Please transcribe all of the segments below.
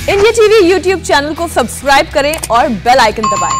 India TV YouTube channel को subscribe करें और बेल आइकन दबाएं।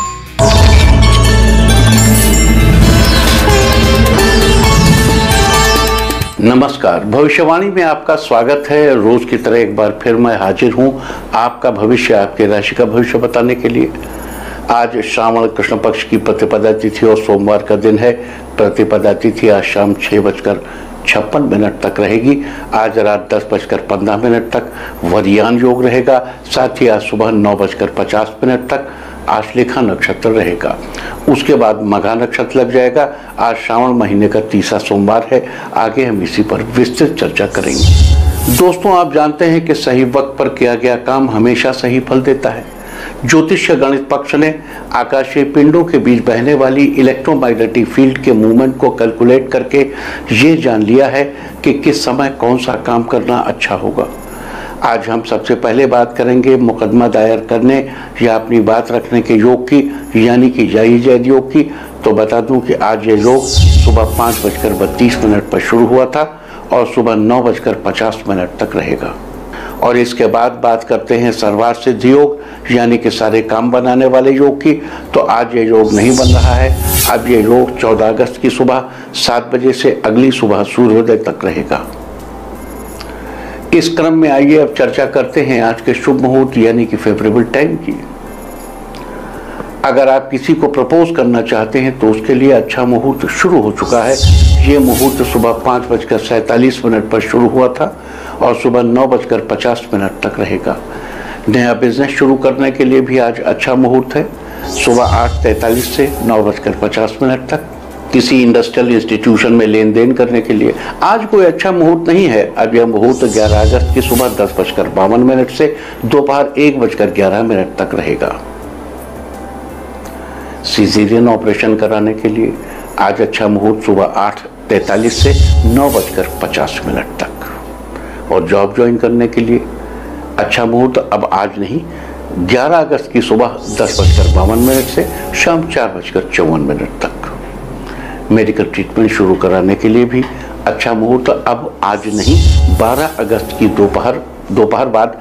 नमस्कार, भविष्यवाणी में आपका स्वागत है। रोज की तरह एक बार फिर मैं हाजिर हूं आपका भविष्य, आपके राशि का भविष्य बताने के लिए। आज श्रावण कृष्ण पक्ष की प्रतिपदा तिथि और सोमवार का दिन है। प्रतिपदा तिथि आज शाम 6:56 तक रहेगी। आज रात 10:15 तक वरियान योग रहेगा। साथ ही आज सुबह 9:50 तक आश्लेषा नक्षत्र रहेगा। उसके बाद मघा नक्षत्र लग जाएगा। आज श्रावण महीने का तीसरा सोमवार है। आगे हम इसी पर विस्तृत चर्चा करेंगे। दोस्तों, आप जानते हैं कि सही वक्त पर किया गया काम हमेशा सही फल देता है। ज्योतिष्य गणित पक्ष ने आकाशीय पिंडों के बीच बहने वाली इलेक्ट्रोमैग्नेटिक फील्ड के मूवमेंट को कैलकुलेट करके ये जान लिया है कि किस समय कौन सा काम करना अच्छा होगा। आज हम सबसे पहले बात करेंगे मुकदमा दायर करने या अपनी बात रखने के योग की, यानी कि जय जैद योग की। तो बता दूं कि आज ये योग सुबह 5:32 पर शुरू हुआ था और सुबह 9:50 तक रहेगा। और इसके बाद बात करते हैं सर्वार्थ सिद्धि योग, यानी कि सारे काम बनाने वाले योग की। तो आज ये योग नहीं बन रहा है। अब ये योग 14 अगस्त की सुबह 7 बजे से अगली सुबह सूर्योदय तक रहेगा। इस क्रम में आइए अब चर्चा करते हैं आज के शुभ मुहूर्त, यानी कि फेवरेबल टाइम की। अगर आप किसी को प्रपोज करना चाहते हैं तो उसके लिए अच्छा मुहूर्त शुरू हो चुका है। ये मुहूर्त सुबह 5:47 पर शुरू हुआ था और सुबह 9:50 तक रहेगा। नया बिजनेस शुरू करने के लिए भी आज अच्छा मुहूर्त है। सुबह 8:43 से 9:50 तक किसी इंडस्ट्रियल इंस्टीट्यूशन में लेन देन करने के लिए आज कोई अच्छा मुहूर्त नहीं है। अब यह मुहूर्त 11 अगस्त की सुबह 10:52 से दोपहर 1:11 तक रहेगा। सीज़ेरियन ऑपरेशन कराने के लिए आज अच्छा मुहूर्त सुबह 8:43 से 9:50 तक। और जॉब ज्वाइन करने के लिए अच्छा मुहूर्त अब आज नहीं, 11 अगस्त की सुबह 10:52 से शाम 4:54 तक। मेडिकल ट्रीटमेंट शुरू कराने के लिए भी अच्छा मुहूर्त अब आज नहीं, 12 अगस्त की दोपहर बाद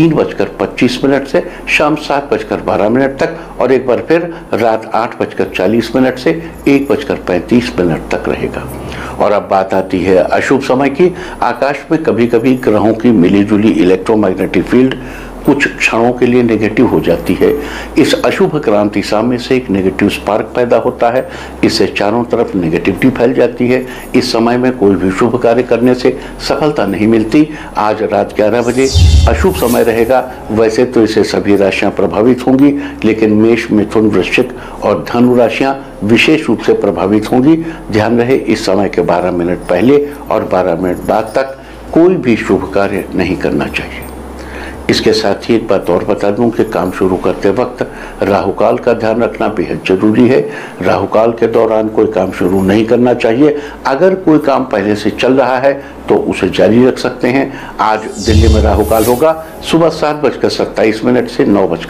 3:25 से शाम 7:12 तक और एक बार फिर रात 8:40 से 1:35 तक रहेगा। और अब बात आती है अशुभ समय की। आकाश में कभी कभी ग्रहों की मिलीजुली इलेक्ट्रोमैग्नेटिक फील्ड कुछ क्षणों के लिए नेगेटिव हो जाती है। इस अशुभ क्रांति सामने से एक नेगेटिव स्पार्क पैदा होता है। इससे चारों तरफ नेगेटिविटी फैल जाती है। इस समय में कोई भी शुभ कार्य करने से सफलता नहीं मिलती। आज रात 11 बजे अशुभ समय रहेगा। वैसे तो इससे सभी राशियां प्रभावित होंगी, लेकिन मेष, मिथुन, वृश्चिक और धनु राशियां विशेष रूप से प्रभावित होंगी। ध्यान रहे, इस समय के 12 मिनट पहले और 12 मिनट बाद तक कोई भी शुभ कार्य नहीं करना चाहिए। इसके साथ ही एक बात और बता दूं कि काम शुरू करते वक्त राहुकाल का ध्यान रखना बेहद जरूरी है। राहुकाल के दौरान कोई काम शुरू नहीं करना चाहिए। अगर कोई काम पहले से चल रहा है तो उसे जारी रख सकते हैं। आज दिल्ली में राहुकाल होगा सुबह 7:27 से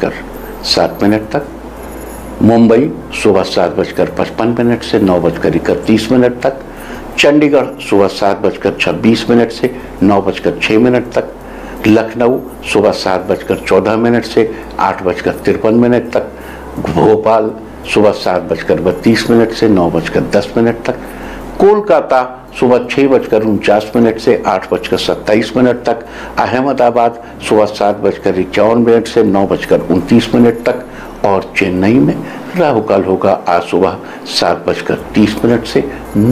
9:07 तक। मुंबई सुबह 7:55 से 9:31 तक। चंडीगढ़ सुबह 7:26 से 9:06 तक। लखनऊ सुबह 7:14 से 8:53 तक। भोपाल सुबह 7:32 से 9:10 तक। कोलकाता सुबह 6:49 से 8:27 तक। अहमदाबाद सुबह 7:51 से 9:29 तक। और चेन्नई में राहुकाल होगा आज सुबह 7:30 से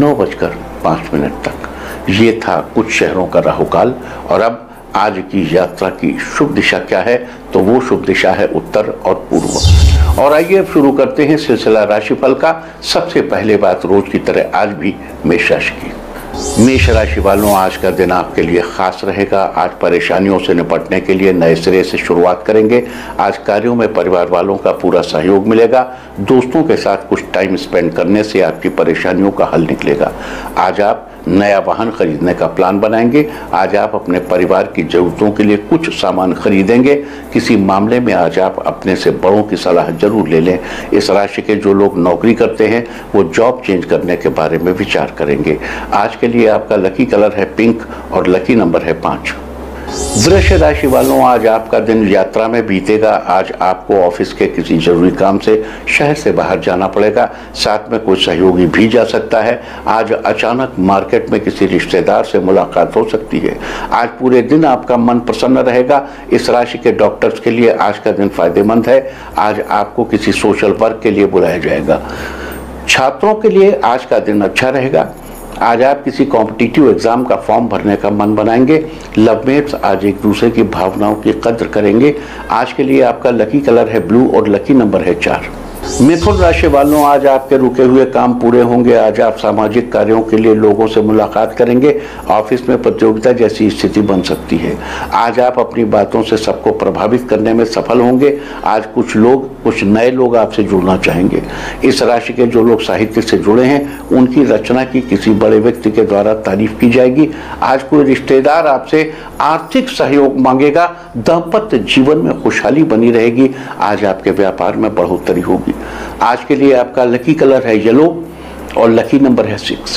9:05 तक। ये था कुछ शहरों का राहुकाल। और अब आज की यात्रा की शुभ दिशा क्या है? तो वो शुभ दिशा है उत्तर और पूर्व। और आइए अब शुरू करते हैं सिलसिला राशिफल का। सबसे पहले बात रोज की तरह आज भी मेष राशि की। मेष राशि वालों, आज का दिन आपके लिए खास रहेगा। आज परेशानियों से निपटने के लिए नए सिरे से शुरुआत करेंगे। आज कार्यों में परिवार वालों का पूरा सहयोग मिलेगा। दोस्तों के साथ कुछ टाइम स्पेंड करने से आपकी परेशानियों का हल निकलेगा। आज आप नया वाहन खरीदने का प्लान बनाएंगे। आज आप अपने परिवार की जरूरतों के लिए कुछ सामान खरीदेंगे। किसी मामले में आज आप अपने से बड़ों की सलाह जरूर ले लें। इस राशि के जो लोग नौकरी करते हैं वो जॉब चेंज करने के बारे में विचार करेंगे। आज के लिए आपका लकी कलर है पिंक और लकी नंबर है 5। वृष राशि वालों, आज आपका दिन यात्रा में बीतेगा। आज आपको ऑफिस के किसी जरूरी काम से शहर से बाहर जाना पड़ेगा, साथ में कोई सहयोगी भी जा सकता है। आज अचानक मार्केट में किसी रिश्तेदार से मुलाकात हो सकती है। आज पूरे दिन आपका मन प्रसन्न रहेगा। इस राशि के डॉक्टर्स के लिए आज का दिन फायदेमंद है। आज आपको किसी सोशल वर्क के लिए बुलाया जाएगा। छात्रों के लिए आज का दिन अच्छा रहेगा। आज आप किसी कॉम्पिटिटिव एग्जाम का फॉर्म भरने का मन बनाएंगे। लवमेट्स आज एक दूसरे की भावनाओं की कद्र करेंगे। आज के लिए आपका लकी कलर है ब्लू और लकी नंबर है 4। मिथुन राशि वालों, आज आपके रुके हुए काम पूरे होंगे। आज आप सामाजिक कार्यों के लिए लोगों से मुलाकात करेंगे। ऑफिस में प्रतियोगिता जैसी स्थिति बन सकती है। आज आप अपनी बातों से सबको प्रभावित करने में सफल होंगे। आज कुछ नए लोग आपसे जुड़ना चाहेंगे। इस राशि के जो लोग साहित्य से जुड़े हैं, उनकी रचना की किसी बड़े व्यक्ति के द्वारा तारीफ की जाएगी। आज कोई रिश्तेदार आपसे आर्थिक सहयोग मांगेगा। दाम्पत्य जीवन में खुशहाली बनी रहेगी। आज आपके व्यापार में बढ़ोतरी होगी। आज के लिए आपका लकी कलर है येलो और लकी नंबर है 6।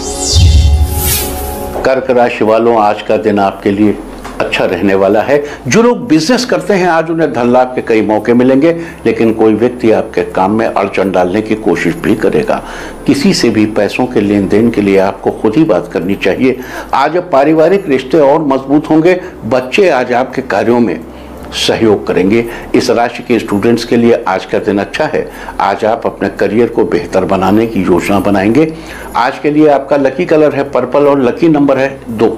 कर्क राशि वालों, आज का दिन आपके लिए अच्छा रहने वाला है। जो लोग बिजनेस करते हैं, आज उन्हें धन लाभ के कई मौके मिलेंगे, लेकिन कोई व्यक्ति आपके काम में अड़चन डालने की कोशिश भी करेगा। किसी से भी पैसों के लेन देन के लिए आपको खुद ही बात करनी चाहिए। आज पारिवारिक रिश्ते और मजबूत होंगे। बच्चे आज आपके कार्यों में सहयोग करेंगे। इस राशि के स्टूडेंट्स के लिए आज का दिन अच्छा है। आज आप अपने करियर को बेहतर बनाने की योजना बनाएंगे। आज के लिए आपका लकी कलर है पर्पल और लकी नंबर है 2।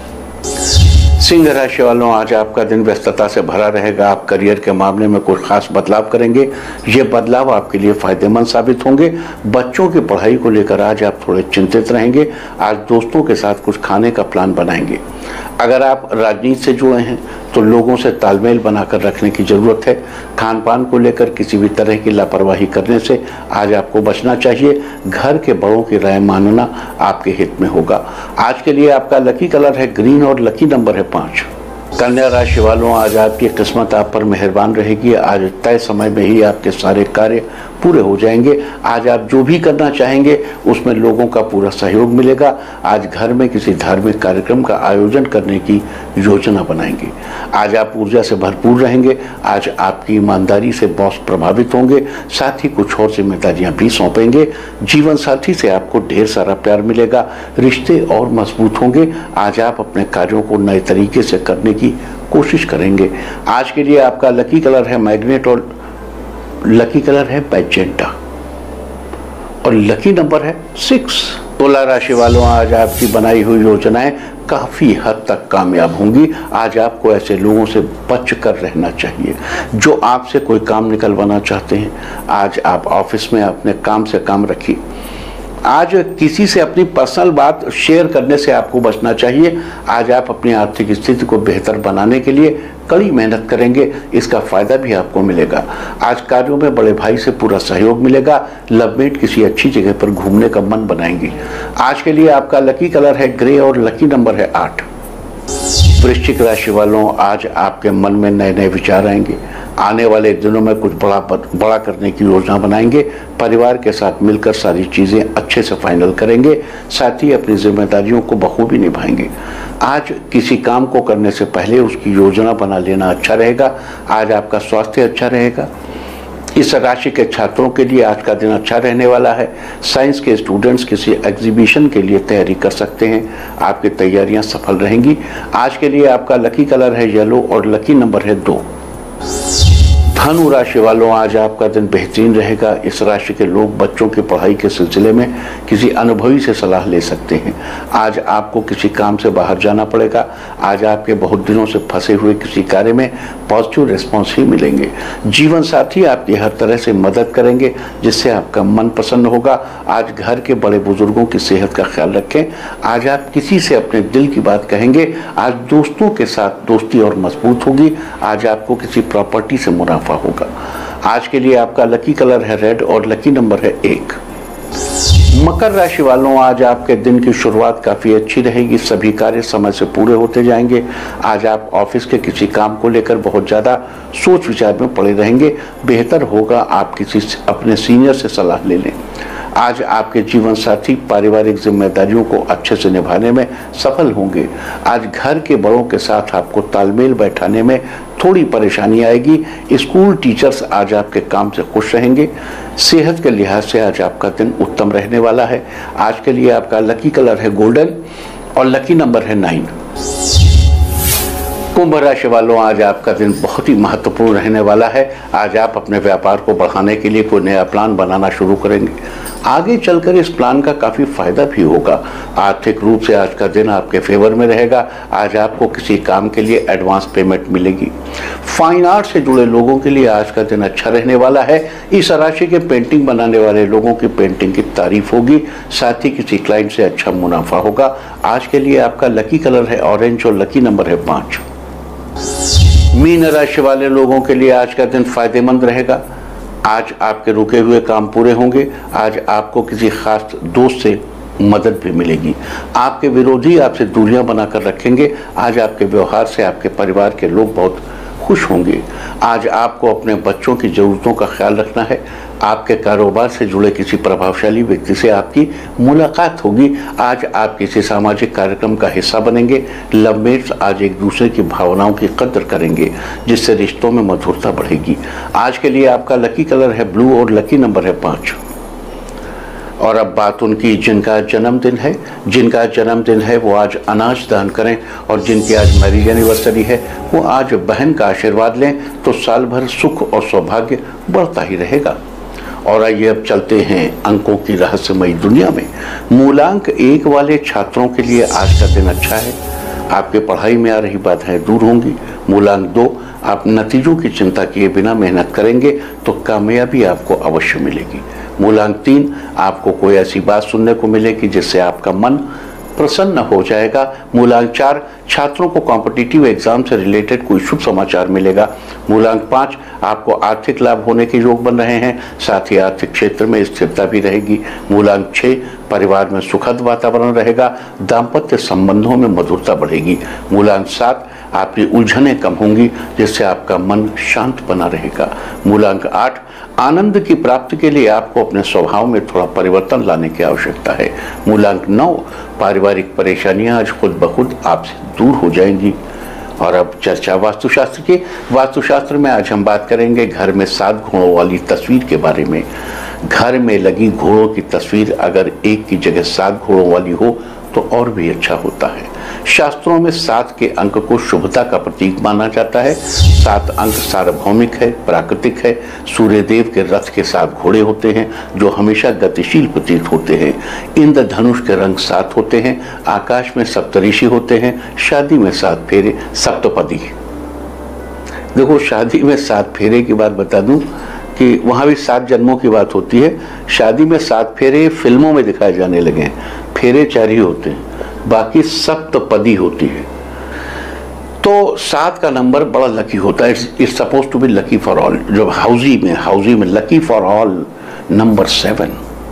सिंह राशि वालों, आज आपका दिन व्यस्तता से भरा रहेगा। आप करियर के मामले में कोई खास बदलाव करेंगे। ये बदलाव आपके लिए फायदेमंद साबित होंगे। बच्चों की पढ़ाई को लेकर आज आप थोड़े चिंतित रहेंगे। आज दोस्तों के साथ कुछ खाने का प्लान बनाएंगे। अगर आप राजनीति से जुड़े हैं तो लोगों से तालमेल बनाकर रखने की जरूरत है। खान पान को लेकर किसी भी तरह की लापरवाही करने से आज आपको बचना चाहिए। घर के बड़ों की राय मानना आपके हित में होगा। आज के लिए आपका लकी कलर है ग्रीन और लकी नंबर है 5। कन्या राशि वालों, आज आपकी किस्मत आप पर मेहरबान रहेगी। आज तय समय में ही आपके सारे कार्य पूरे हो जाएंगे। आज आप जो भी करना चाहेंगे उसमें लोगों का पूरा सहयोग मिलेगा। आज घर में किसी धार्मिक कार्यक्रम का आयोजन करने की योजना बनाएंगे। आज आप ऊर्जा से भरपूर रहेंगे। आज आपकी ईमानदारी से बॉस प्रभावित होंगे। साथ ही कुछ और जिम्मेदारियां भी सौंपेंगे। जीवन साथी से आपको ढेर सारा प्यार मिलेगा। रिश्ते और मजबूत होंगे। आज आप अपने कार्यों को नए तरीके से करने की कोशिश करेंगे। आज के लिए आपका लकी कलर है मैग्नेट और लकी कलर है मैजेंटा और लकी नंबर है 6। तुला राशि वालों, आज आपकी बनाई हुई योजनाएं काफी हद तक कामयाब होंगी। आज आपको ऐसे लोगों से बच कर रहना चाहिए जो आपसे कोई काम निकलवाना चाहते हैं। आज आप ऑफिस में अपने काम से काम रखिए। आज किसी से अपनी पर्सनल बात शेयर करने से आपको बचना चाहिए। आज आप अपनी आर्थिक स्थिति को बेहतर बनाने के लिए कड़ी मेहनत करेंगे। इसका फायदा भी आपको मिलेगा। आज कार्यों में बड़े भाई से पूरा सहयोग मिलेगा। लवमेट किसी अच्छी जगह पर घूमने का मन बनाएंगे। आज के लिए आपका लकी कलर है ग्रे और लकी नंबर है 8। वृश्चिक राशि वालों, आज आपके मन में नए नए विचार आएंगे। आने वाले दिनों में कुछ बड़ा करने की योजना बनाएंगे। परिवार के साथ मिलकर सारी चीज़ें अच्छे से फाइनल करेंगे। साथ ही अपनी जिम्मेदारियों को बखूबी निभाएंगे। आज किसी काम को करने से पहले उसकी योजना बना लेना अच्छा रहेगा। आज आपका स्वास्थ्य अच्छा रहेगा। इस राशि के छात्रों के लिए आज का दिन अच्छा रहने वाला है। साइंस के स्टूडेंट्स किसी एग्जीबिशन के लिए तैयारी कर सकते हैं। आपकी तैयारियां सफल रहेंगी। आज के लिए आपका लकी कलर है येलो और लकी नंबर है 2। धनु राशि वालों, आज आपका दिन बेहतरीन रहेगा। इस राशि के लोग बच्चों की पढ़ाई के सिलसिले में किसी अनुभवी से सलाह ले सकते हैं। आज आपको किसी काम से बाहर जाना पड़ेगा। आज आपके बहुत दिनों से फंसे हुए किसी कार्य में पॉजिटिव रिस्पॉन्स ही मिलेंगे। जीवन साथी आपकी हर तरह से मदद करेंगे जिससे आपका मन प्रसन्न होगा। आज घर के बड़े बुजुर्गों की सेहत का ख्याल रखें। आज आप किसी से अपने दिल की बात कहेंगे। आज दोस्तों के साथ दोस्ती और मजबूत होगी। आज आपको किसी प्रॉपर्टी से मुनाफा होगा। आज के लिए आपका लकी कलर है रेड और लकी नंबर है 1। मकर राशि वालों, आज आपके दिन की शुरुआत काफी अच्छी रहेगी। सभी कार्य समय से पूरे होते जाएंगे। आज आप ऑफिस के किसी काम को लेकर बहुत ज्यादा सोच विचार में पड़े रहेंगे। बेहतर होगा आप किसी अपने सीनियर से सलाह ले लें। आज आपके जीवन साथी पारिवारिक जिम्मेदारियों को अच्छे से निभाने में सफल होंगे। आज घर के बड़ों के साथ आपको तालमेल बैठाने में थोड़ी परेशानी आएगी। स्कूल टीचर्स आज आपके काम से खुश रहेंगे। सेहत के लिहाज से आज आपका दिन उत्तम रहने वाला है। आज के लिए आपका लकी कलर है गोल्डन और लकी नंबर है 9। कुंभ राशि वालों, आज आपका दिन बहुत ही महत्वपूर्ण रहने वाला है। आज आप अपने व्यापार को बढ़ाने के लिए कोई नया प्लान बनाना शुरू करेंगे। आगे चलकर इस प्लान का काफी फायदा भी होगा। आर्थिक रूप से आज का दिन आपके फेवर में रहेगा। आज आपको किसी काम के लिए एडवांस पेमेंट मिलेगी। फाइन आर्ट से जुड़े लोगों के लिए आज का दिन अच्छा रहने वाला है। इस राशि के पेंटिंग बनाने वाले लोगों की पेंटिंग की तारीफ होगी। साथ ही किसी क्लाइंट से अच्छा मुनाफा होगा। आज के लिए आपका लकी कलर है ऑरेंज और लकी नंबर है 5। मीन राशि वाले लोगों के लिए आज का दिन फायदेमंद रहेगा। आज आपके रुके हुए काम पूरे होंगे। आज आपको किसी खास दोस्त से मदद भी मिलेगी। आपके विरोधी आपसे दूरियां बनाकर रखेंगे। आज आपके व्यवहार से आपके परिवार के लोग बहुत खुश होंगे। आज आपको अपने बच्चों की जरूरतों का ख्याल रखना है। आपके कारोबार से जुड़े किसी प्रभावशाली व्यक्ति से आपकी मुलाकात होगी। आज आप किसी सामाजिक कार्यक्रम का हिस्सा बनेंगे। लवमेट्स आज एक दूसरे की भावनाओं की कदर करेंगे, जिससे रिश्तों में मधुरता बढ़ेगी। आज के लिए आपका लकी कलर है ब्लू और लकी नंबर है 5। और अब बात उनकी जिनका जन्मदिन है। जिनका जन्मदिन है वो आज अनाज दान करें, और जिनकी आज मैरिज एनिवर्सरी है वो आज बहन का आशीर्वाद लें, तो साल भर सुख और सौभाग्य बढ़ता ही रहेगा। और आइए अब चलते हैं अंकों की रहस्यमयी दुनिया में। मूलांक 1 वाले छात्रों के लिए आज का दिन अच्छा है। आपके पढ़ाई में आ रही बाधाएं दूर होंगी। मूलांक 2, आप नतीजों की चिंता किए बिना मेहनत करेंगे तो कामयाबी आपको अवश्य मिलेगी। मूलांक 3, आपको कोई ऐसी बात सुनने को मिलेगी जिससे आपका मन प्रसन्न हो जाएगा। मूलांक 4, छात्रों को कॉम्पिटिटिव एग्जाम से रिलेटेड कोई शुभ समाचार मिलेगा। मूलांक 5, आपको आर्थिक लाभ होने के योग बन रहे हैं। साथ ही आर्थिक क्षेत्र में स्थिरता भी रहेगी। मूलांक 6, परिवार में सुखद वातावरण रहेगा। दाम्पत्य संबंधों में मधुरता बढ़ेगी। मूलांक 7, आपकी उलझनें कम होंगी, जिससे आपका मन शांत बना रहेगा। मूलांक 8, आनंद की प्राप्ति के लिए आपको अपने स्वभाव में थोड़ा परिवर्तन लाने की आवश्यकता है। मूलांक 9, पारिवारिक परेशानियां आज खुद ब खुद आपसे दूर हो जाएंगी। और अब चर्चा वास्तुशास्त्र की। वास्तुशास्त्र में आज हम बात करेंगे घर में 7 घोड़ों वाली तस्वीर के बारे में। घर में लगी घोड़ों की तस्वीर अगर एक की जगह 7 घोड़ों वाली हो तो और भी अच्छा होता है। शास्त्रों में 7 के अंक को शुभता का प्रतीक माना जाता है। 7 अंक सार्वभौमिक है, प्राकृतिक है। सूर्यदेव के रथ के 7 घोड़े होते हैं जो हमेशा गतिशील प्रतीत होते हैं। इंद्रधनुष के रंग 7 होते हैं। आकाश में सप्तऋषि होते हैं। शादी में 7 फेरे, सप्तपदी। देखो, शादी में 7 फेरे की बात बता दूं कि वहां भी 7 जन्मों की बात होती है। शादी में 7 फेरे फिल्मों में दिखाए जाने लगे हैं। फेरे 4 ही होते हैं, बाकी सप्तपदी होती है। तो 7 का नंबर बड़ा लकी होता है। It's suppose to be lucky for all. जो हाउजी में लकी फॉर ऑल नंबर 7,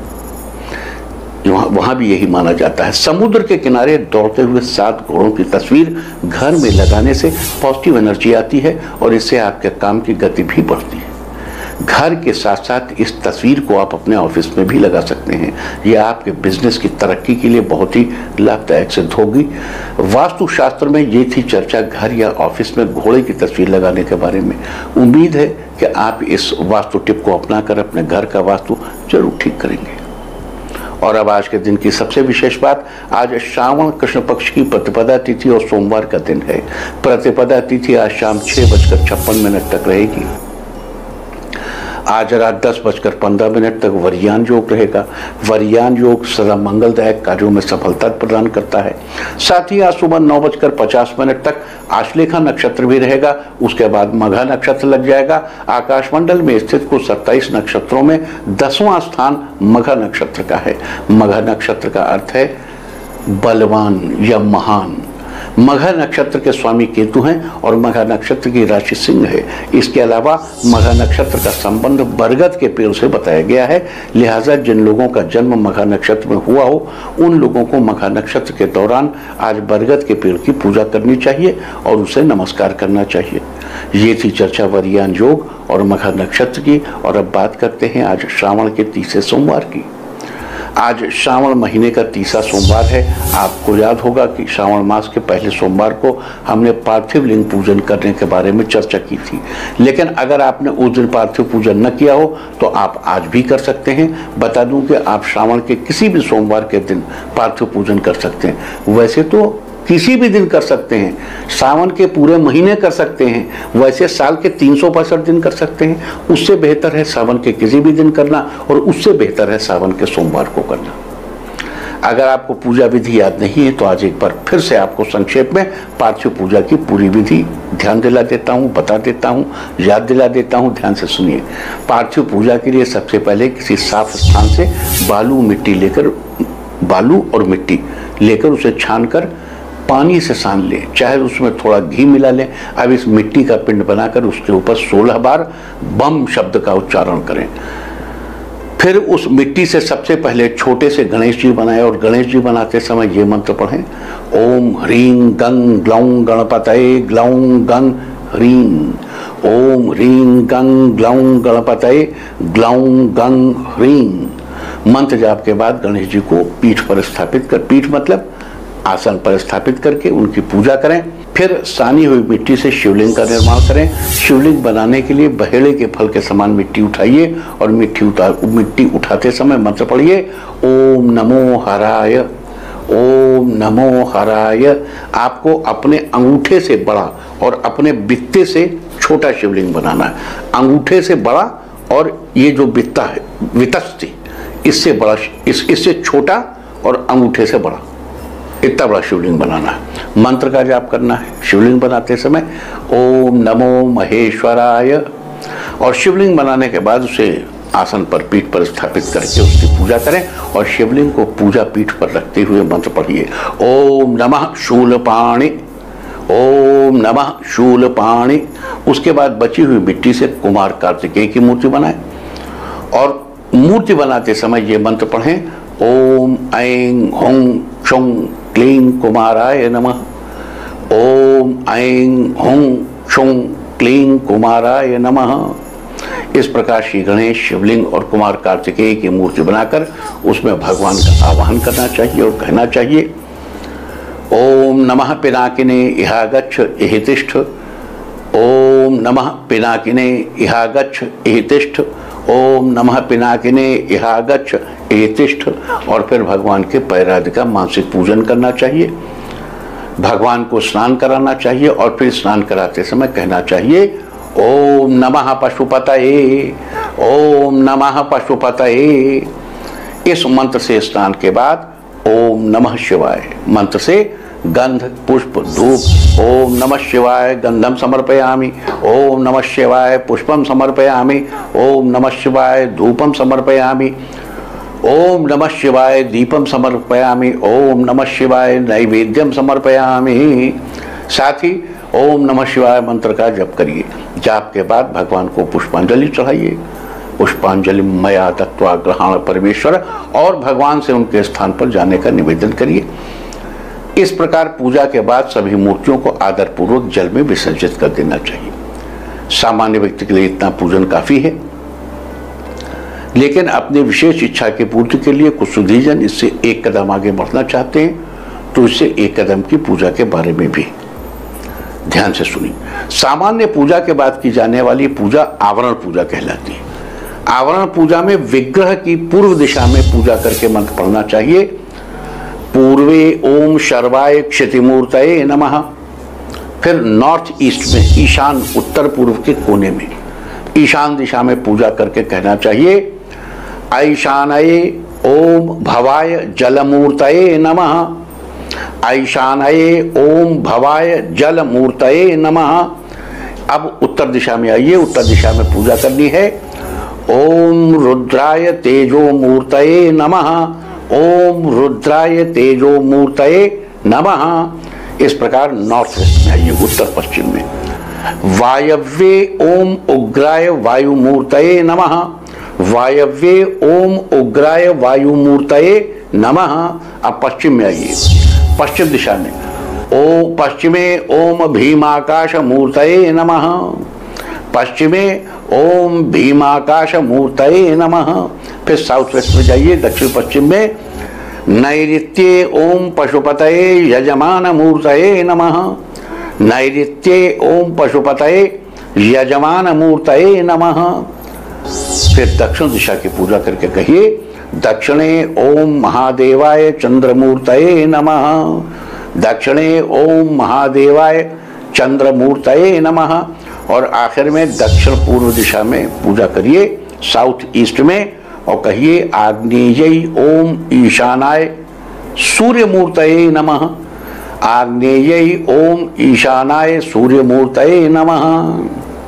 वहां भी यही माना जाता है। समुद्र के किनारे दौड़ते हुए 7 घोड़ों की तस्वीर घर में लगाने से पॉजिटिव एनर्जी आती है और इससे आपके काम की गति भी बढ़ती है। घर के साथ साथ इस तस्वीर को आप अपने ऑफिस में भी लगा सकते हैं। यह आपके बिजनेस की तरक्की के लिए बहुत ही लाभदायक सिद्ध होगी। वास्तुशास्त्र में ये थी चर्चा घर या ऑफिस में घोड़े की तस्वीर लगाने के बारे में। उम्मीद है कि आप इस वास्तु टिप को अपनाकर अपने घर का वास्तु जरूर ठीक करेंगे। और अब आज के दिन की सबसे विशेष बात, आज श्रावण कृष्ण पक्ष की प्रतिपदा तिथि और सोमवार का दिन है। प्रतिपदा तिथि आज शाम 6:56 तक रहेगी। आज रात 10:15 तक वरियान योग रहेगा। वरियान योग सदा मंगलदायक कार्यों में सफलता प्रदान करता है। साथ ही आज सुबह 9:50 तक आश्लेषा नक्षत्र भी रहेगा। उसके बाद मघा नक्षत्र लग जाएगा। आकाशमंडल में स्थित कुल 27 नक्षत्रों में 10वां स्थान मघा नक्षत्र का है। मघा नक्षत्र का अर्थ है बलवान या महान। मघा नक्षत्र के स्वामी केतु हैं और मघा नक्षत्र की राशि सिंह है। इसके अलावा मघा नक्षत्र का संबंध बरगद के पेड़ से बताया गया है। लिहाजा जिन लोगों का जन्म मघा नक्षत्र में हुआ हो उन लोगों को मघा नक्षत्र के दौरान आज बरगद के पेड़ की पूजा करनी चाहिए और उसे नमस्कार करना चाहिए। ये थी चर्चा वरियान योग और मघा नक्षत्र की। और अब बात करते हैं आज श्रावण के तीसरे सोमवार की। आज श्रावण महीने का तीसरा सोमवार है। आपको याद होगा कि श्रावण मास के पहले सोमवार को हमने पार्थिव लिंग पूजन करने के बारे में चर्चा की थी, लेकिन अगर आपने उस दिन पार्थिव पूजन न किया हो तो आप आज भी कर सकते हैं। बता दूं कि आप श्रावण के किसी भी सोमवार के दिन पार्थिव पूजन कर सकते हैं। वैसे तो किसी भी दिन कर सकते हैं, सावन के पूरे महीने कर सकते हैं, वैसे साल के 365 दिन कर सकते हैं। उससे बेहतर है सावन के किसी भी दिन करना, और उससे बेहतर है सावन के सोमवार को करना। अगर आपको पूजा विधि याद नहीं है तो आज एक बार फिर से आपको संक्षेप में पार्थिव पूजा की पूरी विधि ध्यान दिला देता हूँ, बता देता हूँ, याद दिला देता हूँ। ध्यान से सुनिए। पार्थिव पूजा के लिए सबसे पहले किसी साफ स्थान से बालू और मिट्टी लेकर उसे छानकर पानी से सान लें, चाहे उसमें थोड़ा घी मिला लें। अब इस मिट्टी का पिंड बनाकर उसके ऊपर 16 बार बम शब्द का उच्चारण करें। फिर उस मिट्टी से सबसे पहले छोटे से गणेश जी बनाए, और गणेश जी बनाते समय ये मंत्र पढ़ें, ओम ह्रीं गं ग्लौं गणपतये ग्लौं गं ह्रीं। ओम ह्रीं गं ग्लौं गणपतये ग्लौं गं ह्रीं। मंत्र जाप के बाद गणेश जी को पीठ पर स्थापित कर, पीठ मतलब आसन पर स्थापित करके उनकी पूजा करें। फिर सानी हुई मिट्टी से शिवलिंग का निर्माण करें। शिवलिंग बनाने के लिए बहेड़े के फल के समान मिट्टी उठाइए, और मिट्टी उठाते समय मंत्र पढ़िए, ओम नमो हराय, ओम नमो हराय। आपको अपने अंगूठे से बड़ा और अपने बित्ते से छोटा शिवलिंग बनाना है। अंगूठे से बड़ा और ये जो बित्ता है वितस्ती, इससे बड़ा, इससे छोटा और अंगूठे से बड़ा, इतना बड़ा शिवलिंग बनाना है। मंत्र का जाप करना है शिवलिंग बनाते समय, ओम नमो महेश्वराय। और शिवलिंग बनाने के बाद उसे आसन पर, पीठ पर स्थापित करके उसकी पूजा करें, और शिवलिंग को पूजा पीठ पर रखते हुए मंत्र पढ़िए, ओम नमः शूलपाणि, ओम नमः शूलपाणि। उसके बाद बची हुई मिट्टी से कुमार कार्तिकेय की मूर्ति बनाएं, और मूर्ति बनाते समय ये मंत्र पढ़ें, ओम ऐं हुं क्षुं क्लीं कुमाराय नमः। ओम ऐं हुं क्षुं क्लीं कुमाराय नमः। इस प्रकार श्री गणेश, शिवलिंग और कुमार कार्तिकेय की मूर्ति बनाकर उसमें भगवान का आवाहन करना चाहिए और कहना चाहिए, ओम नमः पिनाकिने इहागच्छ इहितिष्ठ। ओम नमः पिनाकिने इहागच्छ इहितिष्ठ। ओम नमः पिनाकिने इहागच्छ इहितिष्ठ। और फिर भगवान के पैरादि का मानसिक पूजन करना चाहिए, भगवान को स्नान कराना चाहिए, और फिर स्नान कराते समय कहना चाहिए, ओम नमः पशुपतये, ओम नमः पशुपतये। इस मंत्र से स्नान के बाद ओम नमः शिवाय मंत्र से गंध, पुष्प, धूप, ओम नमः शिवाय गंधम समर्पयामि, ओम नमः शिवाय पुष्पम समर्पयामि, ओम नमः शिवाय धूपम समर्पयामि, ओम नमः शिवाय दीपम समर्पयामि, ओम नमः शिवाय नैवेद्यम समर्पयामि। साथ ही ओम नमः शिवाय मंत्र का जप करिए। जाप के बाद भगवान को पुष्पांजलि चढ़ाइए। पुष्पांजलि मया दत्त्वा ग्रहण परमेश्वर, और भगवान से उनके स्थान पर जाने का निवेदन करिए। इस प्रकार पूजा के बाद सभी मूर्तियों को आदर पूर्वक जल में विसर्जित कर देना चाहिए। सामान्य व्यक्ति के लिए इतना पूजन काफी है, लेकिन अपनी विशेष इच्छा की पूर्ति के लिए कुछ सुधीजन इससे एक कदम आगे बढ़ना चाहते हैं, तो इससे एक कदम की पूजा के बारे में भी ध्यान से सुनिए। सामान्य पूजा के बाद की जाने वाली पूजा आवरण पूजा कहलाती है। आवरण पूजा में विग्रह की पूर्व दिशा में पूजा करके मंत्र पढ़ना चाहिए। पूर्वे ओम शर्वाय क्षितिमूर्तये नमः। फिर नॉर्थ ईस्ट में, ईशान उत्तर पूर्व के कोने में, ईशान दिशा में पूजा करके कहना चाहिए, ऐशानये ओम भवाय जलमूर्तये नमः। ऐशानये ओम भवाय जलमूर्तये नमः। अब उत्तर दिशा में आइए, उत्तर दिशा में पूजा करनी है, ओम रुद्राय तेजो मूर्तये नमः। ओम रुद्राय तेजो मूर्तये नमः। इस प्रकार नॉर्थ वेस्ट में आइए, उत्तर पश्चिम में, वायव्ये ओम उग्राय वायु मूर्तये नमः। वायव्ये ओम उग्राय वायु मूर्तये नमः। अब पश्चिम में आइए, पश्चिम दिशा में, ओम पश्चिमे ओम भीमाकाश मूर्तये नमः। पश्चिमे ओम भीमाकाश मूर्तये नमः। फिर साउथ वेस्ट में जाइए, दक्षिण पश्चिम में नैऋत्ये ओम पशुपतये यजमान मूर्तये नमः। नैऋत्ये ओम पशुपतये यजमान मूर्तये नमः। फिर दक्षिण दिशा की पूजा करके कहिए दक्षिणे ओम महादेवाय चंद्रमूर्तये नमः। दक्षिणे ओम महादेवाय चंद्रमूर्तये नमः। और आखिर में दक्षिण पूर्व दिशा में पूजा करिए, साउथ ईस्ट में, और कहिए आग्नेयी ओम ईशानाय सूर्यमूर्तये नमः। आग्नेयी ओम ईशानाय सूर्यमूर्तये नमः।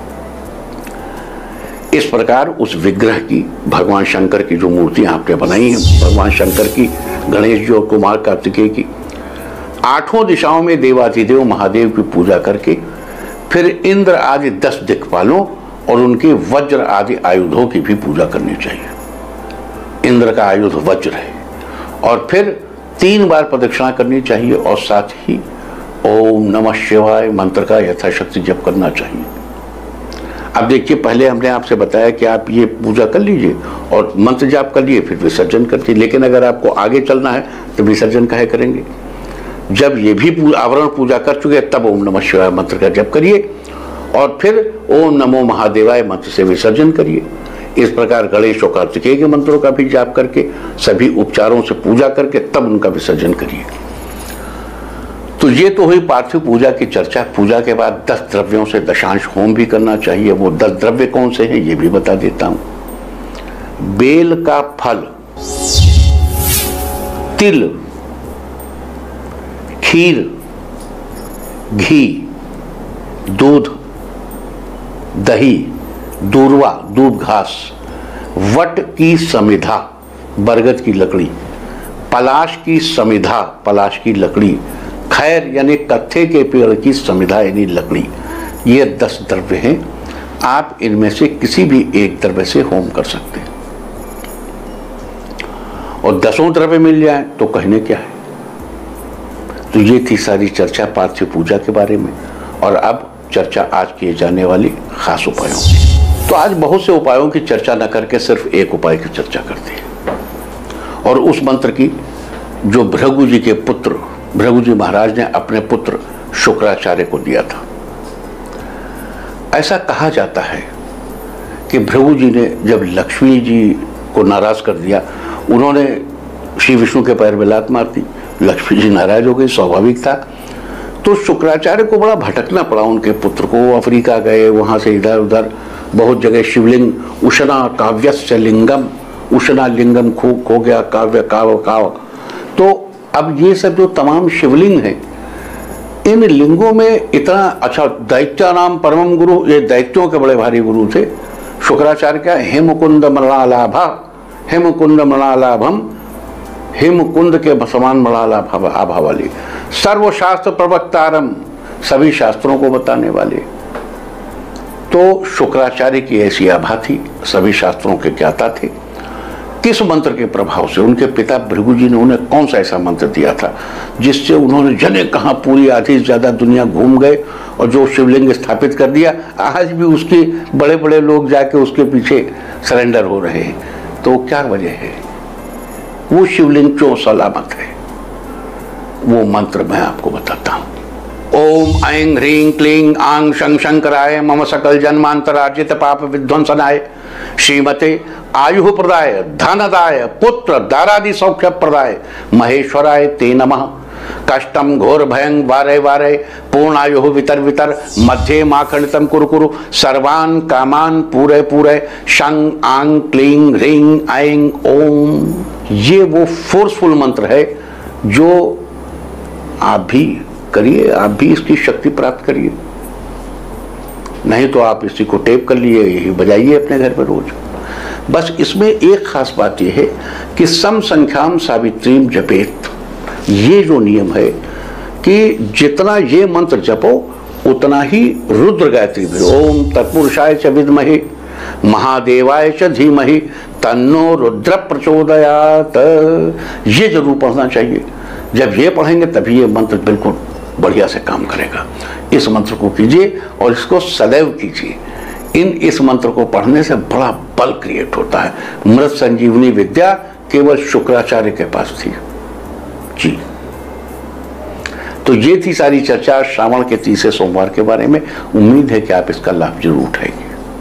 इस प्रकार उस विग्रह की, भगवान शंकर की जो मूर्तियां आपने बनाई हैं, भगवान शंकर की, गणेश जी और कुमार कार्तिकेय की, 8 दिशाओं में देवाधिदेव महादेव की पूजा करके फिर इंद्र आदि 10 दिक्पालों और उनके वज्र आदि आयुधों की भी पूजा करनी चाहिए। इंद्र का आयुध वज्र है। और फिर 3 बार प्रदक्षिणा करनी चाहिए और साथ ही ओम नमः शिवाय मंत्र का यथाशक्ति जप करना चाहिए। अब देखिए, पहले हमने आपसे बताया कि आप ये पूजा कर लीजिए और मंत्र जाप कर लिए, फिर विसर्जन करते। लेकिन अगर आपको आगे चलना है तो विसर्जन काहे करेंगे? जब ये भी आवरण पूजा कर चुके तब ओम नमः शिवाय मंत्र का जप करिए और फिर ओम नमो महादेवाय मंत्र से विसर्जन करिए। इस प्रकार गणेश और कार्तिकेय के मंत्रों का भी जाप करके, सभी उपचारों से पूजा करके तब उनका विसर्जन करिए। तो ये तो हुई पार्थिव पूजा की चर्चा। पूजा के बाद 10 द्रव्यों से दशांश होम भी करना चाहिए। वो 10 द्रव्य कौन से हैं ये भी बता देता हूं। बेल का फल, तिल, खीर, घी, दूध, दही, दूर्वा दूध घास, वट की समिधा बरगद की लकड़ी, पलाश की समिधा पलाश की लकड़ी, खैर यानी कत्थे के पेड़ की समिधा यानी लकड़ी, ये 10 द्रव्य हैं। आप इनमें से किसी भी एक द्रव्य से होम कर सकते हैं और 10 द्रव्य मिल जाए तो कहने क्या है। तो ये थी सारी चर्चा पार्थिव पूजा के बारे में। और अब चर्चा आज किए जाने वाली खास उपायों की। तो आज बहुत से उपायों की चर्चा न करके सिर्फ एक उपाय की चर्चा करते हैं, और उस मंत्र की जो भृगु जी के पुत्र, भृगु जी महाराज ने अपने पुत्र शुक्राचार्य को दिया था। ऐसा कहा जाता है कि भृगु जी ने जब लक्ष्मी जी को नाराज कर दिया, उन्होंने श्री विष्णु के पैर में लात मार दी, लक्ष्मी जी नाराज हो गई, स्वाभाविक था। तो शुक्राचार्य को बड़ा भटकना पड़ा उनके पुत्र को। वो अफ्रीका गए, वहां से इधर उधर बहुत जगह शिवलिंग, उषणा काव्यस्य लिंगम, उषणा लिंगम खो गया, काव्य काव काव। तो अब ये सब जो तमाम शिवलिंग हैं, इन लिंगों में इतना अच्छा, दैत्या नाम परमम गुरु, ये दैत्यों के बड़े भारी गुरु थे शुक्राचार्य। क्या हेमकुंद मृणालाभा, हेमकुंद मृणालाभम, हेमकुंद के समान मृणालाभ आभा वाली, सर्वशास्त्र प्रवक्तारम, सभी शास्त्रों को बताने वाले। तो शुक्राचार्य की ऐसी आभा थी, सभी शास्त्रों के ज्ञाता थे। किस मंत्र के प्रभाव से, उनके पिता भृगु जी ने उन्हें कौन सा ऐसा मंत्र दिया था जिससे उन्होंने जने कहा पूरी आधी से ज्यादा दुनिया घूम गए और जो शिवलिंग स्थापित कर दिया, आज भी उसके बड़े बड़े लोग जाके उसके पीछे सरेंडर हो रहे हैं। तो क्या वजह है? वो शिवलिंग क्यों सलामत है? वो मंत्र मैं आपको बताता हूं। ओम ऐं ह्रीं क्लीं आं शं शंकराय मम सकल जन्मांतरार्जित पाप विध्वंसनाय श्रीमते आयु प्रदाय धनदाय पुत्र दारादि सौख्य प्रदाय महेश्वराय ते नमः। कष्टम घोर भयं वारे वारे पूर्णायु वितर वितर मध्ये माखंडितम कुरु कुरु सर्वान् कामान पूरे पूरे शं आं क्लीं ह्रीं ऐं ओम। ये वो फोर्सफुल मंत्र है जो आप भी करिए, आप भी इसकी शक्ति प्राप्त करिए। नहीं तो आप इसी को टेप कर लिए, यही बजाइए अपने घर पर रोज। बस इसमें एक खास बात यह है कि सम संख्याम सावित्रीम जपेत, ये जो नियम है कि जितना ये मंत्र जपो उतना ही रुद्र गायत्री भी। ओम तत्पुरुषाय च विद्महे महादेवाय च धीमहि तन्नो रुद्र प्रचोदयात, ये जरूर पढ़ना चाहिए। जब ये पढ़ेंगे तभी ये मंत्र बिल्कुल बढ़िया से काम करेगा। इस मंत्र को कीजिए और इसको सदैव कीजिए। इस मंत्र को पढ़ने से बड़ा बल क्रिएट होता है। मृत संजीवनी विद्या केवल शुक्राचार्य के पास थी जी। तो ये थी सारी चर्चा श्रावण के तीसरे सोमवार के बारे में। उम्मीद है कि आप इसका लाभ जरूर उठाएंगे।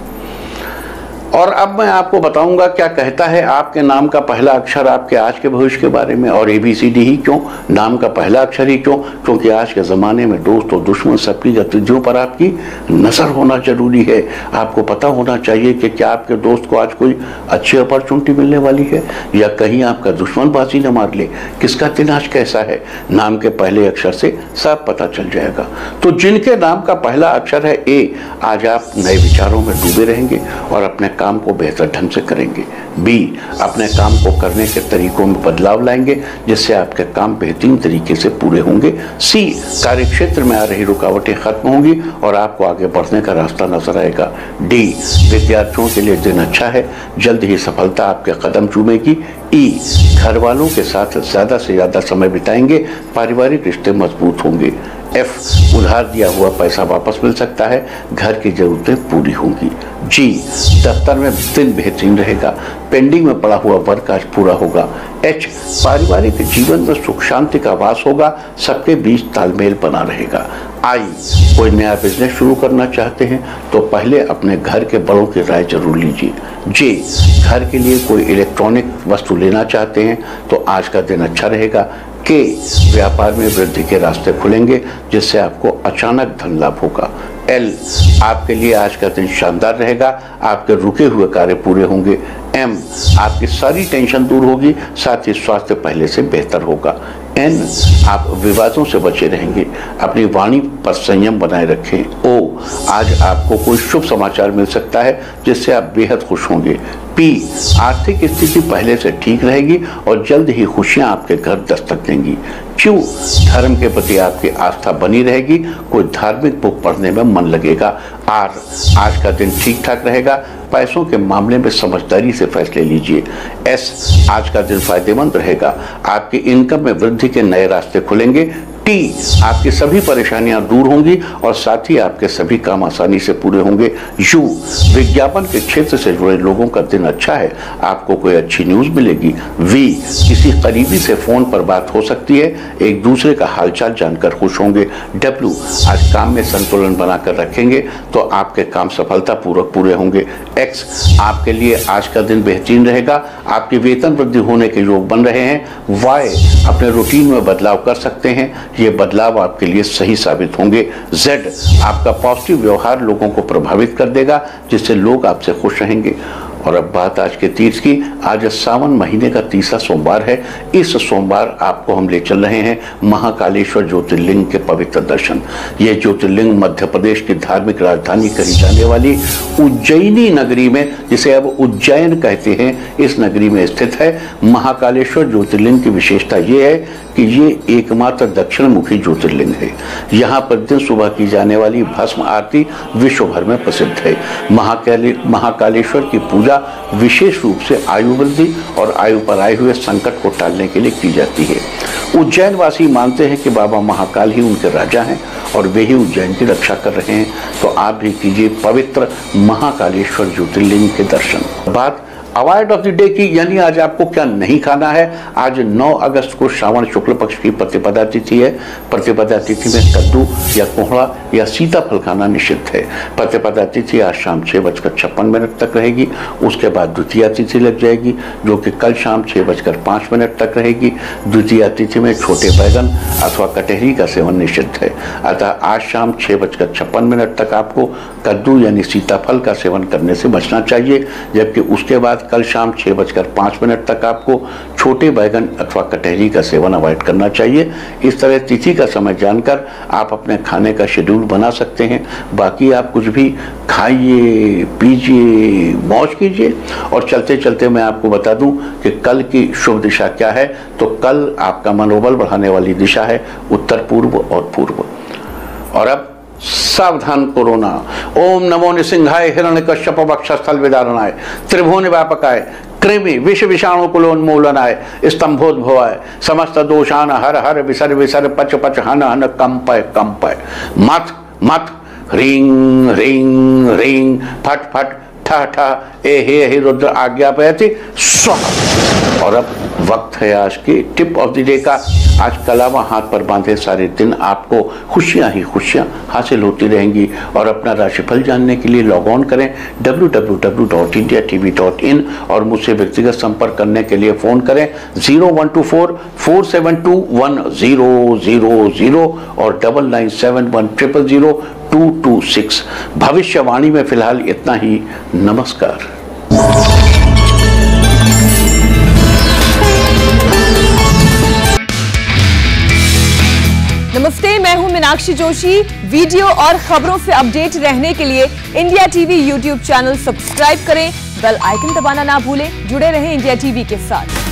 और अब मैं आपको बताऊंगा क्या कहता है आपके नाम का पहला अक्षर आपके आज के भविष्य के बारे में। और ABCD ही क्यों, नाम का पहला अक्षर ही क्यों? क्योंकि आज के ज़माने में दोस्त और दुश्मन सबकी गतिविधियों पर आपकी नज़र होना जरूरी है। आपको पता होना चाहिए कि क्या आपके दोस्त को आज कोई अच्छी अपॉर्चुनिटी मिलने वाली है या कहीं आपका दुश्मन बाजी न मार ले। किसका दिन आज कैसा है, नाम के पहले अक्षर से सब पता चल जाएगा। तो जिनके नाम का पहला अक्षर है A, आज आप नए विचारों में डूबे रहेंगे और अपने काम को बेहतर ढंग से करेंगे। B, अपने काम को करने के तरीकों में बदलाव लाएंगे जिससे आपके काम बेहतरीन तरीके से पूरे होंगे। C, कार्यक्षेत्र में आ रही रुकावटें खत्म होंगी और आपको आगे बढ़ने का रास्ता नजर आएगा। D, विद्यार्थियों के लिए दिन अच्छा है, जल्द ही सफलता आपके कदम चूमेगी। E, घर वालों के साथ ज्यादा से ज्यादा समय बिताएंगे, पारिवारिक रिश्ते मजबूत होंगे। F, उधार दिया हुआ पैसा वापस मिल सकता है, घर की जरूरतें पूरी होंगी। G, दफ्तर में दिन बेहतरीन रहेगा, पेंडिंग में पड़ा हुआ वर्क आज पूरा होगा। H, पारिवारिक जीवन में सुख शांति का वास होगा, सबके बीच तालमेल बना रहेगा। I, कोई नया बिजनेस शुरू करना चाहते हैं तो पहले अपने घर के बड़ों की राय जरूर लीजिए। J, घर के लिए कोई इलेक्ट्रॉनिक वस्तु लेना चाहते हैं तो आज का दिन अच्छा रहेगा। K, व्यापार में वृद्धि के रास्ते खुलेंगे जिससे आपको अचानक धन लाभ होगा। L, आपके लिए आज का दिन शानदार रहेगा, आपके रुके हुए कार्य पूरे होंगे। M, आपकी सारी टेंशन दूर होगी, साथ ही स्वास्थ्य पहले से बेहतर होगा। N, आप विवादों से बचे रहेंगे, अपनी वाणी पर संयम बनाए रखें। O, आज आपको कोई शुभ समाचार मिल सकता है जिससे आप बेहद खुश होंगे। P, आर्थिक स्थिति पहले से ठीक रहेगी और जल्द ही खुशियां आपके घर दस्तक देंगी। Q, धर्म के प्रति आपकी आस्था बनी रहेगी, कोई धार्मिक बुक पढ़ने में मन लगेगा। R, आज का दिन ठीक ठाक रहेगा, पैसों के मामले में समझदारी से फैसले लीजिए। S, आज का दिन फायदेमंद रहेगा, आपकी इनकम में वृद्धि के नए रास्ते खुलेंगे। T, आपकी सभी परेशानियां दूर होंगी और साथ ही आपके सभी काम आसानी से पूरे होंगे। U, विज्ञापन के क्षेत्र से जुड़े लोगों का दिन अच्छा है, आपको कोई अच्छी न्यूज मिलेगी। V, किसी करीबी से फोन पर बात हो सकती है, एक दूसरे का हालचाल जानकर खुश होंगे। W, आज काम में संतुलन बनाकर रखेंगे तो आपके काम सफलतापूर्वक पूरे होंगे। X, आपके लिए आज का दिन बेहतरीन रहेगा, आपकी वेतन वृद्धि होने के योग बन रहे हैं। Y, अपने रूटीन में बदलाव कर सकते हैं, ये बदलाव आपके लिए सही साबित होंगे। Z, आपका पॉजिटिव व्यवहार लोगों को प्रभावित कर देगा जिससे लोग आपसे खुश रहेंगे। और अब बात आज के तीर्थ की। आज सावन महीने का तीसरा सोमवार है। इस सोमवार आपको हम ले चल रहे हैं महाकालेश्वर ज्योतिर्लिंग के पवित्र दर्शन। ये ज्योतिर्लिंग मध्य प्रदेश की धार्मिक राजधानी कही जाने वाली उज्जैनी नगरी में, जिसे अब उज्जैन कहते हैं, इस नगरी में स्थित है। महाकालेश्वर ज्योतिर्लिंग की विशेषता ये है कि ये एकमात्र दक्षिण मुखी ज्योतिर्लिंग है। यहाँ प्रतिदिन सुबह की जाने वाली भस्म आरती विश्व भर में प्रसिद्ध है। महाकालेश्वर की पूजा विशेष रूप से आयु वृद्धि और आयु पर आए हुए संकट को टालने के लिए की जाती है। उज्जैन वासी मानते हैं कि बाबा महाकाल ही उनके राजा हैं और वे ही उज्जैन की रक्षा कर रहे हैं। तो आप भी कीजिए पवित्र महाकालेश्वर ज्योतिर्लिंग के दर्शन। बात अवॉइड ऑफ द डे की, यानी आज आपको क्या नहीं खाना है। आज 9 अगस्त को श्रावण शुक्ल पक्ष की प्रतिपदा तिथि है। प्रतिपदा तिथि में कद्दू या कोहड़ा या सीताफल खाना निषिद्ध है। प्रतिपदा तिथि आज शाम 6:56 तक रहेगी। उसके बाद द्वितीया तिथि लग जाएगी जो कि कल शाम 6:05 तक रहेगी। द्वितीया तिथि में छोटे बैगन अथवा कटहरी का सेवन निषिद्ध है। अतः आज शाम 6:56 तक आपको कद्दू यानी सीताफल का सेवन करने से बचना चाहिए। जबकि उसके बाद कल शाम 6:05 तक आपको छोटे बैगन अथवा कटहरी का सेवन अवॉइड करना चाहिए। इस तरह तिथि का समय जानकर आप अपने खाने का शेड्यूल बना सकते हैं। बाकी आप कुछ भी खाइए, पीजिए, मौज कीजिए। और चलते चलते मैं आपको बता दूं कि कल की शुभ दिशा क्या है। तो कल आपका मनोबल बढ़ाने वाली दिशा है उत्तर पूर्व और पूर्व। और अब सावधान कोरोना। ओम नमो निसिंहाय हिरण्यकश्यप वक्षस्थल विदारणाय त्रिभुवन व्यापकाय कृमि विष विषाणु कुलोन्मूलनाय स्तंभोद्भवाय समस्त दोषान हर हर विसर विसर पच पच हन हन कंपय कंपय। मथ मथ रिंग रिंग रिंग, फट फट ठा ठा, ए हे रुद्र आज्ञा पे थी स्वाहा। और अब वक्त है आज की टिप ऑफ द डे का। आज कलावा हाथ पर बांधे सारे दिन आपको खुशियां ही खुशियां हासिल होती रहेंगी। और अपना राशिफल जानने के लिए लॉग ऑन करें www.indiatv.in और मुझसे व्यक्तिगत संपर्क करने के लिए फोन करें 0124-472-1000 और 9971000226। भविष्यवाणी में फिलहाल इतना ही। नमस्कार। नमस्ते, मैं हूं मीनाक्षी जोशी। वीडियो और खबरों से अपडेट रहने के लिए India TV YouTube channel subscribe करें, बेल आइकन दबाना ना भूलें। जुड़े रहें इंडिया टीवी के साथ।